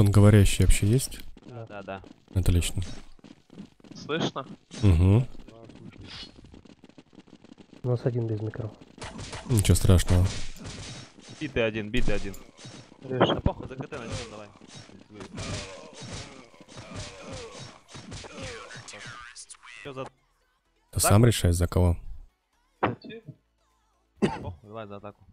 Там говорящий вообще есть? Да. Отлично. Слышно? Угу. У нас один без микро. Ничего страшного. Битый один. Реши. Похуй, за КТ начнем, давай. Чё за... Ты сам решаешь, за кого? Похуй, давай за атаку.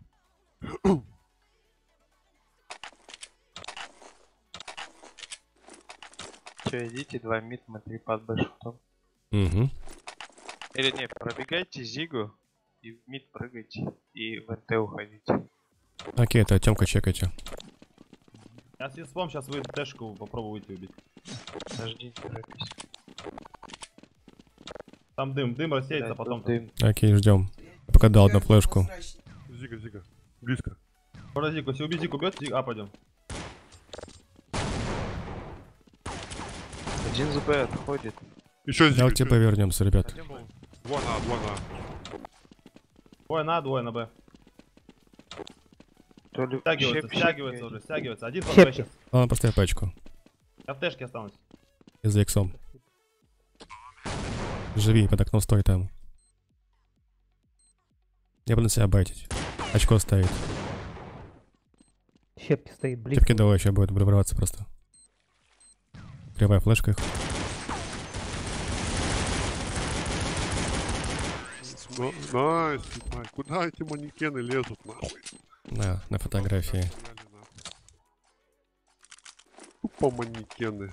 Че, идите, 2 мид, мы 3 под Б шутом. Угу. Или не, пробегайте Зигу и в мид прыгайте и в НТ уходите. Окей, это Тёмка, чекайте. Я с Юспом сейчас выйду тэшку, попробую выйти убить. Подожди, не торопись. Там дым рассеется, Блядь, потом... тут дым. Окей, ждем. Я пока дал одну флешку. Зига. Близко. Подожди, если убить Зику бьет, пойдем. Один за Б отходит. Еще Зига. Давайте повернемся, ребят. Два на. Двое на Б. То ли Стягивается. Один под Б Щепки. сейчас. Ладно, поставь пачку. Я в тэшке останусь. И за иксом. Живи, под окном стой там. Я буду на себя байтить. Очко ставить. Щепки стоит близко. Типки давай, сейчас будет врываться просто. Кривая флешка их. Найс, куда эти манекены лезут, нахуй? На фотографии. Тупо манекены.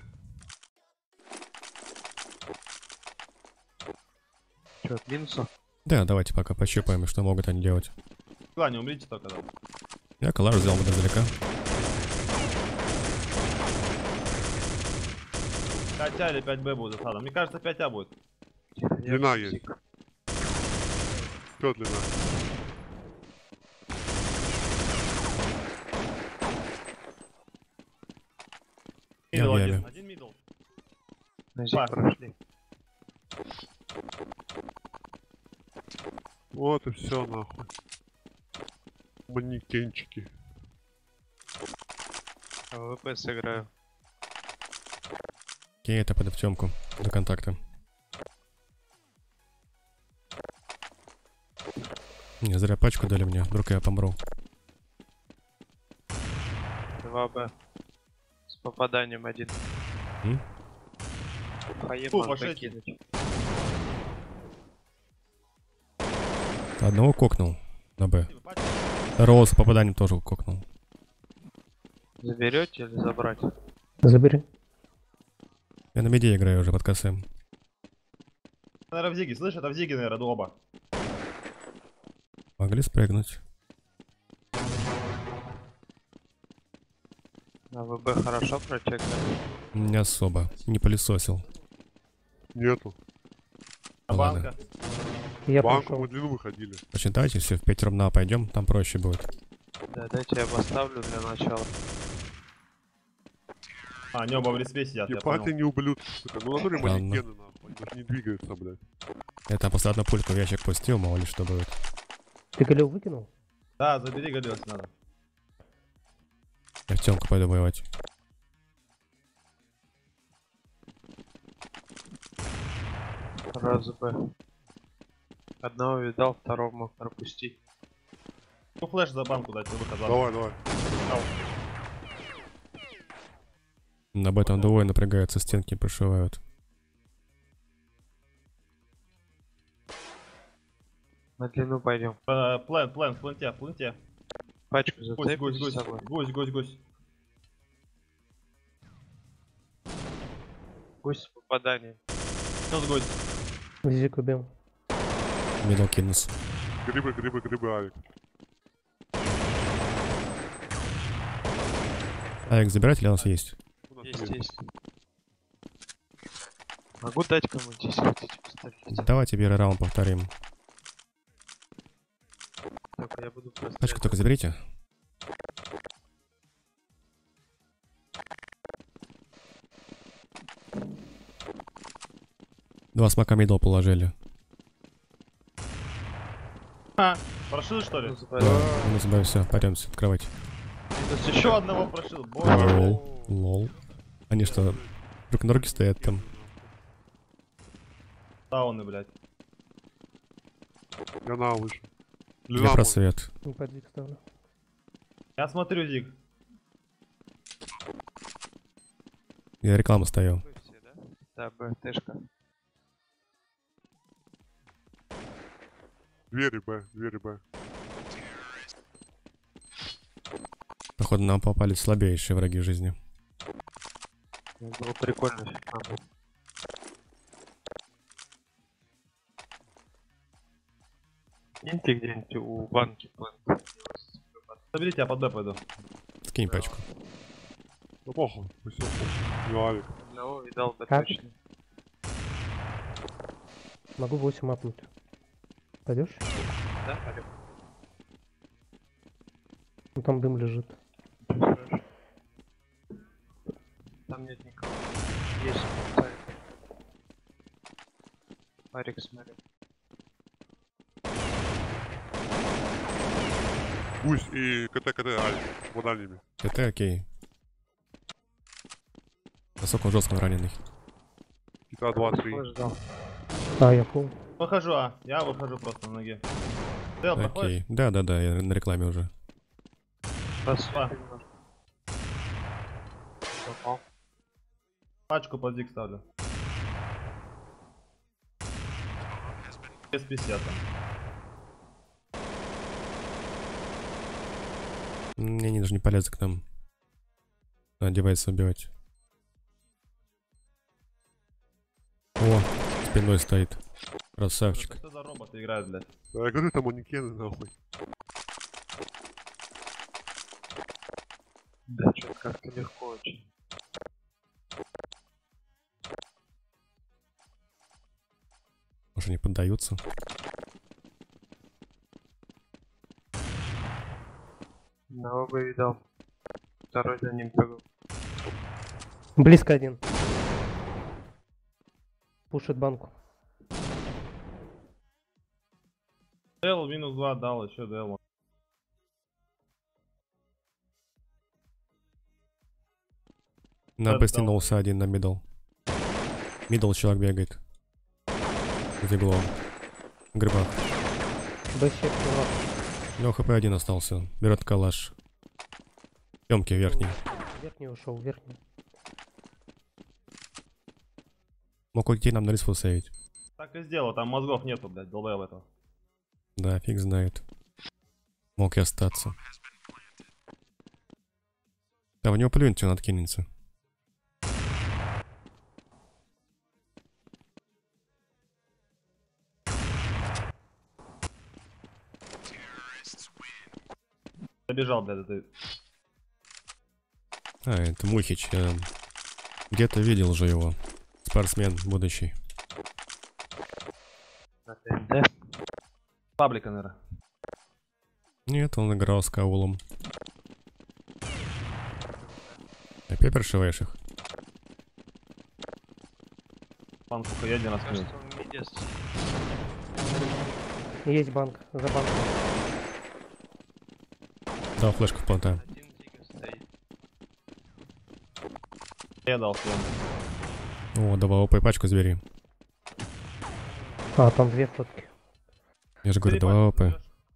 Че, от минуса? Да, давайте пока пощупаем, что могут они делать. Ладно, не умрите только, да. Я коллаж сделал бы издалека. Хотя или 5Б будет засада. Мне кажется, 5А будет. Длина есть. Что длина? Мидл Я в яме. один мидл. На Зиг Пас. прошли. Вот и все, нахуй. Манекенчики. АВП сыграю. Окей, это под Тёмку. До контакта. Не, зря пачку дали мне, вдруг я помру. 2Б. С попаданием один. М? Хаем Фу, надо пошли. кинуть. Одного кокнул на Б. Второго с попаданием тоже кокнул. Заберете или забрать? Забери. Я на меде играю уже под косым. Наверное, в Зиге, слышь, это в Зиге, наверное, оба. Могли спрыгнуть. АВБ хорошо прочекали. Не особо. Не пылесосил. Нету. А Ладно. банка. Я Банку пошел. мы длину выходили. Очень давайте все в 5 ровна пойдем, там проще будет. Да, дайте я поставлю для начала. А, они оба в респе сидят, я Ебать понял. они ублюдки, сука. Ну натуре Ладно. манекены, нахуй. Они даже не двигаются, блядь. Я там просто одну пульку в ящик пустил, мало ли что будет. Ты Галил выкинул? Да, забери, Галил, если надо. Я в Тёмку пойду воевать. Раз Б. Одного видал, второго мог пропустить. Ну, флеш за банку дать, выход. Давай. На Б там двое напрягаются, стенки прошивают. На длину пойдем. План, в планте. Пачку Гусь, зацепим с собой. гусь. Гусь с попаданием. Что с гусь? Зик убил. Мидл кинус. Грибы, Авик. Алекс, забирать или у нас есть? У нас Есть. Могу дать кому-нибудь, если хотите поставить. Давайте первый раунд повторим. Только я буду просто... Пачку только заберите. Два смока мидл положили. Прошил, что ли? Да, минус Б, все, пойдемте открывать. То есть Еще одного прошил. Боже. Лол. Лол. Они что, друг на руке стоят там? Тауны, блядь. Я на выше. Я Длина просвет. Не под зиг ставлю. Я смотрю, Зиг. Я рекламу ставил. все, да? Да, БТшка. Двери Б, двери Б. Походу нам попались слабейшие враги жизни. Было прикольно. Ага. Киньте где-нибудь у банки план. Заберите, я под Б пойду. Скинь пачку. Ну похуй, все. Ну, Алик. Одного видал бы Как? точно. Могу 8 апнуть. Пойдешь? Да, Олег? Ну там дым лежит. Хорошо. Там нет никого. Есть сайт. Арик, смотри. Пусть и КТ, Алик. Вот дальними. Это окей. Насколько он жестко раненый. Кита 2, 3. Флэш дал. А, я пол. Выхожу, я выхожу просто на ноге. Дел, проходишь? Окей. Да, я на рекламе уже. Просвет немножко. Попал. Пачку под Зиг ставлю. Без 50 там. Мне они даже не полезут к нам. Одевается убивать. О, спиной стоит. Красавчик. Что за роботы играют, блядь? Да я говорю, там манекены нахуй. Да, что-то как-то легко очень. Может, они поддаются? Одного бы видал. Второй за ним прыгал. Близко один. Пушит банку. Дел минус 2 дал, еще Дел. На Да, Б стянулся один на мидл. Мидл человек бегает. За углом. В грибах. Б-щек Ну, хп один остался. Берет калаш. Темки верхний. верхний ушел, верхний. Мог уйти нам на рисфу сейвить. Так и сделал, там мозгов нету, блядь, долбоеб этого. Да, фиг знает. Мог и остаться. Да, в него плюньте, он откинется. Забежал, блядь, это... А, это Мухич. Я где-то видел же его. Спортсмен будущий. На ТНД. Паблика, наверное. Нет, он играл с Каулом. Опять прошиваешь их? Панку я раз Кажется, он мидес. Есть банк, за банком. Да, флешку в планта. Один Зига стоит. Я дал всем. О, давай ОП пачку забери. А, там две фотки. Я же говорю, давай ОП.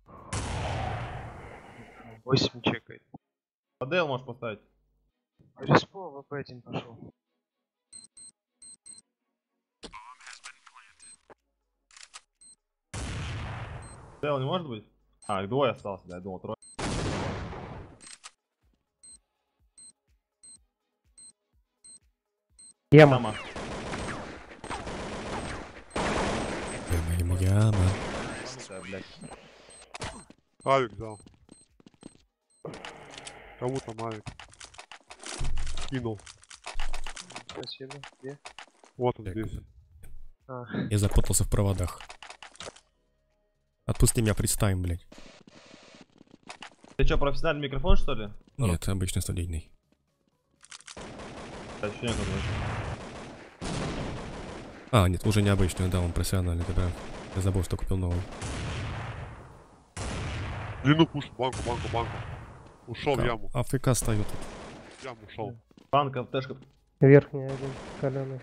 8 чекает. А Дел можешь поставить. Респо в АП1 пошел. Дел не может быть? А, их двое осталось, да, я думал, трое. Яма. Яма. Яма. Ебанутая, блядь. Алик взял. Кому там Алик? Кинул. Спасибо. Где? Вот он Так. здесь. А, Я запутался в проводах. Отпусти меня, представим, блядь. Ты что, профессиональный микрофон, что ли? Нет, обычно студийный. Ощущение какое-то. А, нет, уже необычный, да, он профессиональный, ты прав. Я забыл, что купил новый. Длину пушит, банку. Ушел в яму. АФК стою тут. В яму ушел. Банка, тэшка. Верхний один, каленый.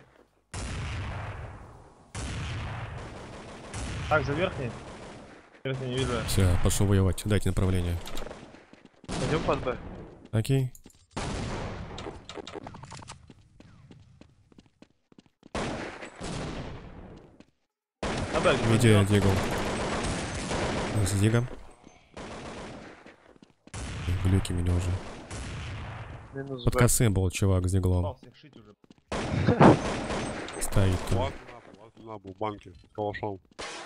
Так, за верхний. Верхний не вижу. Все, пошел воевать. Дайте направление. Пойдем под Б. Окей. На Б, Где Дигл? С Дигом. Глюки меня уже. Минус Под Б. косым был чувак с Диглом. Попал всех шить уже. Стоит тут. Лазу на был в банке. С калашом.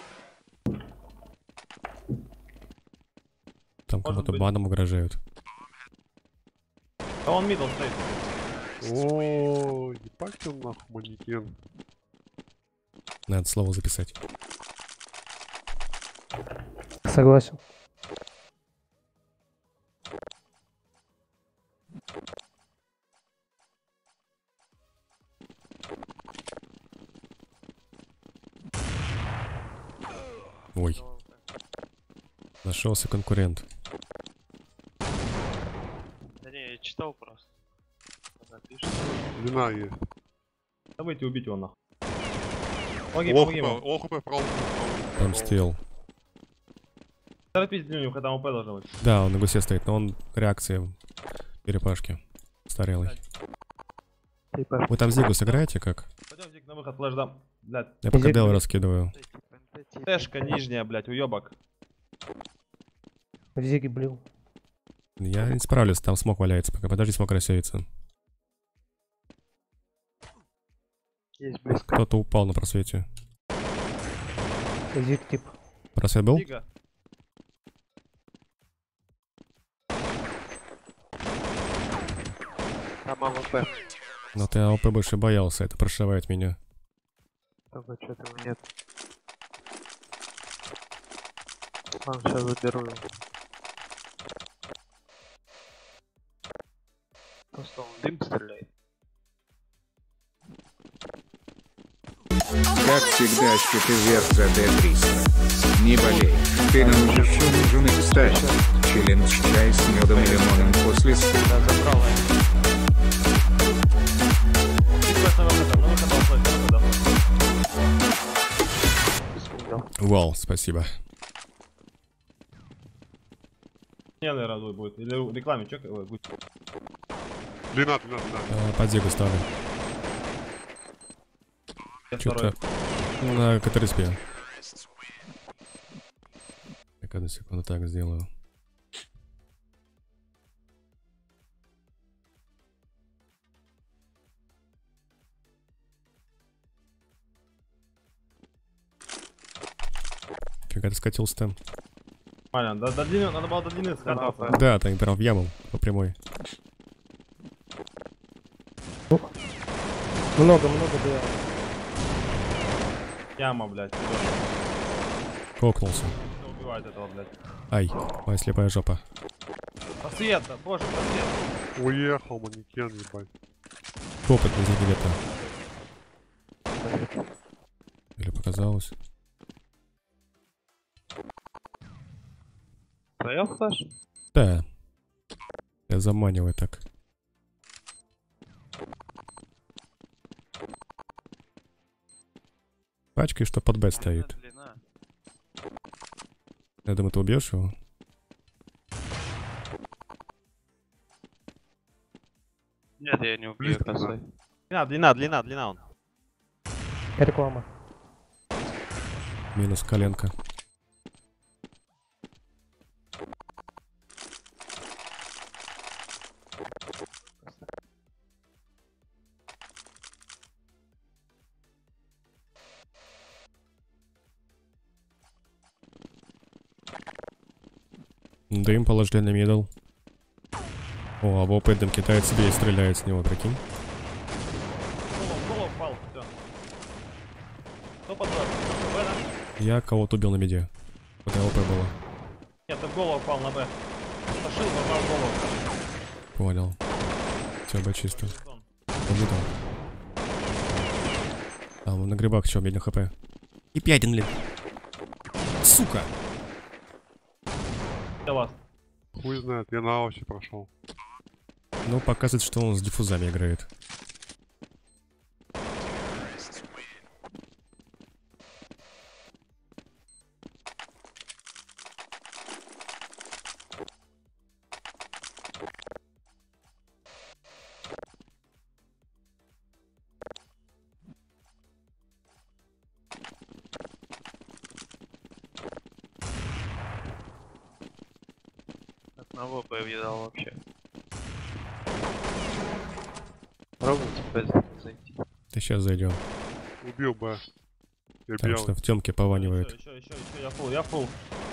Там Может кого-то быть. баном угрожают. А он мидл стоит. О, ебать он нахуй манекен. Надо слово записать. Согласен. Ой, нашелся конкурент. Да не, я читал просто. Она пишет. Длина есть. Давайте убить его нахуй. Помоги, Лох помоги ему. хп, право. Там стил. Торопись длинную, когда ОП должно быть. Да, он на гусе стоит, но он реакция черепашки. Старелый. Типа. Вы там Зигу сыграете как? Пойдем, Дик, на выход, флэш дам. Блядь. Я пока Зиг- Дел раскидываю. Тэшка нижняя, блядь, уёбок. В Зиге блил. Я не справлюсь, там смог валяется пока. Подожди, смог рассеется. Есть близко. Кто-то упал на просвете. Зиг тип. Просвет был? Дига. Там АВП. Но ты АОП больше боялся, это прошивает меня. Только что-то нет. Ладно, сейчас заберу его. Просто он дым стреляет. Как всегда, щиты вверх за D300. Не болей, ты нам еще нужен и кстати. Челлендж чай с медом и лимоном после сна. Да, забрал я. Дик, флэш на выход, на выход, флэш, на выход. Вспомнил. Вау, спасибо. Не, наверное, дуй будет. Или в рекламе, чё, ой, будет. Длина. Под Зигу ставлю. Я второй. Что-то на КТРСП. Так, одну секунду так сделаю. Фига ты скатился-то. Нормально, до длины, надо было до длины скатываться. Да, там прям в яму по прямой. Много было. Яма, блядь. Кокнулся. Кто убивает этого, блядь? Ай, моя слепая жопа. Просвет, боже, просвет. Уехал манекен, ебать. Опыт на Зиге где-то. Или показалось. Твоя флеш? Да. Я заманиваю так. Пачкой, что под Б стоит. Длина. Я думаю, ты убьешь его. Нет, я не убью Близко, косой. Длина он. Реклама. Минус коленка. Дым положили на мидл. О, а ВОП дым китает себе и стреляет с него, прикинь. Голову впал, всё. Кто под вас? Б, да? Я кого-то убил на миде. Это ВОП было. Нет, ты в голову впал на Б. Пошил, попал в голову. Понял. Все, Б чисто. Убитал. А, он на грибах, чё, медленно хп. И 5, блин. Сука! Я вас. Хуй знает, я на оси прошел. Ну, показывает, что он с диффузами играет. Одного повидал вообще. Пробуйте без зайти. Да сейчас зайдем. Убил бы. Я Так белый. что в темке пованивает. Еще, я фул.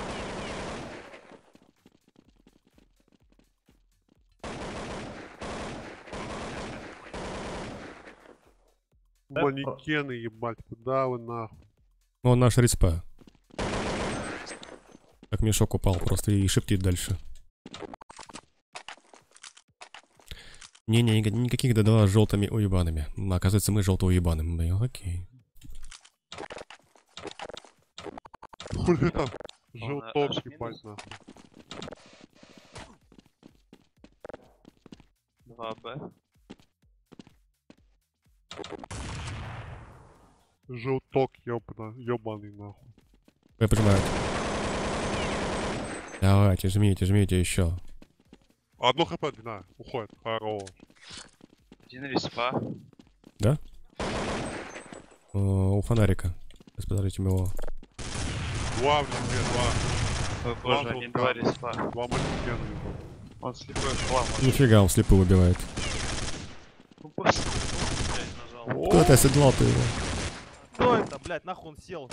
Манекены, ебать, куда вы нахуй? Он наш респа. Как мешок упал просто и шептит дальше. Не-не, никаких ДД с желтыми уебанами. Оказывается, мы желто-уебаным. Ну, окей. Хули там? аж Желток, минус. ебать, нахуй. 2Б. Желток, ебаный, нахуй. Я понимаю. Давайте, жмите еще. Одно хп, длина, уходит. Хорош. Один респа. У фонарика. Сейчас подождите его. Два в линке, Ой, Два боже, они желтка. два респа. два манекена, ебать. Он слепой хлам. Нифига, он слепую убивает. Ну просто, блядь, нажал. Кто ты оседлал ты его? Кто это, блядь, нахуй он сел?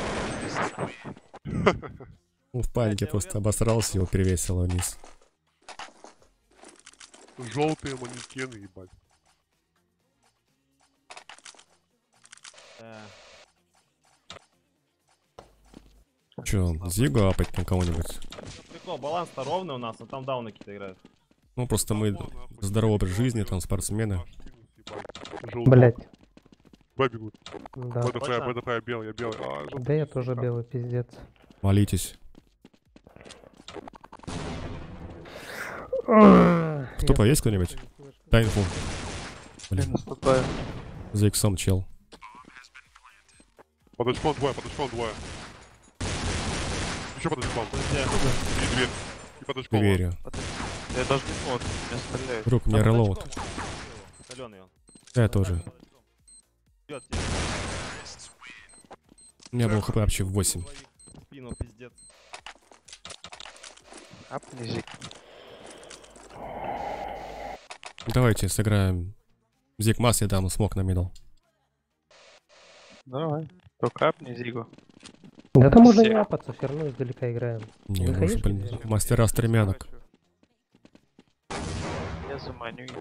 Он в панике я просто уверен, обосрался, его перевесило вниз. Желтые манекены, ебать. Че, Зигу апать на кого-нибудь? Прикол, баланс-то ровный у нас, а там дауны какие-то играют. Ну просто мы здоровый образ жизни, там спортсмены. Блять. Б бегут. Да. БДХ, я белый, я белый. А, желтый, Да я тоже сука. белый, пиздец. Молитесь. Кто Тупо есть кто-нибудь? Дай инфу. Блин, Наступаю. за иксом чел. Под очком двое. Еще под очком. Где? И дверь. И под очком. Дверью. Я даже не вот, меня стреляют. Друг, мне релоуд. Соленый он. Я тоже. Идет, У меня был хп вообще в 8. спину, пиздец. Апни зиг. Давайте сыграем. Зиг масс я дам, смог на мидл. Давай. Только апни зигу. Да там можно Все. не апаться, все равно издалека играем. Не, ну Выходишь, же, блин, или нет? мастера стремянок. Я заманю их.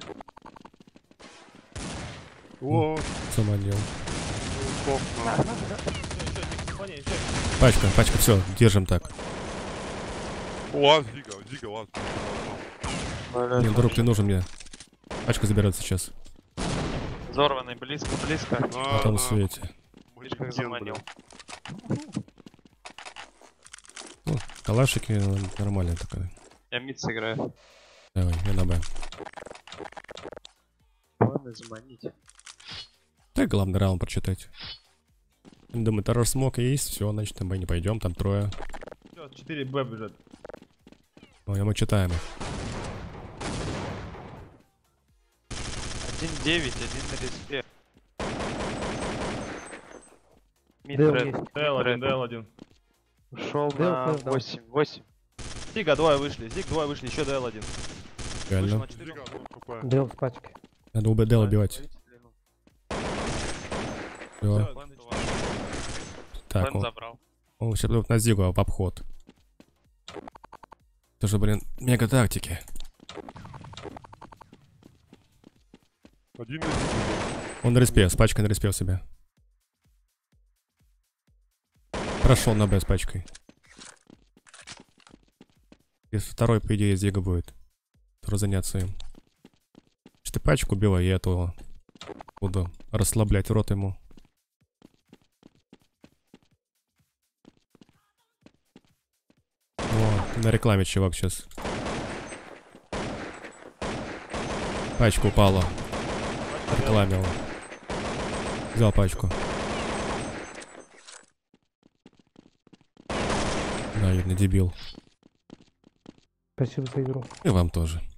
О, Заманил. топ, нахуй. Пачка, все, держим так. Лаз, Зига, лаз. Не, друг, ты нужен мне. Пачка забирается сейчас. Взорванный, близко. На том свете. Видишь, как заманил. Ну, калашики нормальная такая. Я мид сыграю. Давай, я на Б. Ладно, заманить. Так, главный раунд прочитать. Думаю, террор смог есть, все, значит, на Б не пойдем, там трое. 4Б бежит. Ой, а мы читаем их. 1-9, 1 на респе. Мид Дэл ред. есть. ДЛ1, ДЛ1. Ушел Дэл на флэш дал. 8. Зига, двое вышли, Зиг, двое вышли, еще ДЛ1. Вышел Реально. на 4. Зига, ну, хп. Дел в пачке. Надо УБД убивать. Все. Так, Бен забрал. он сейчас идет на Зигу, в обход. Тоже, блин, мега тактики. Один из них. Он на респе, с пачкой на респе у себя. Прошел на Б с пачкой. Если второй, по идее, Зига будет. Тоже заняться им. Что пачку убила, я этого буду расслаблять рот ему. О, на рекламе чувак сейчас. Пачка упала. Рекламил. Взял пачку. Наверное, дебил. Спасибо за игру. И вам тоже.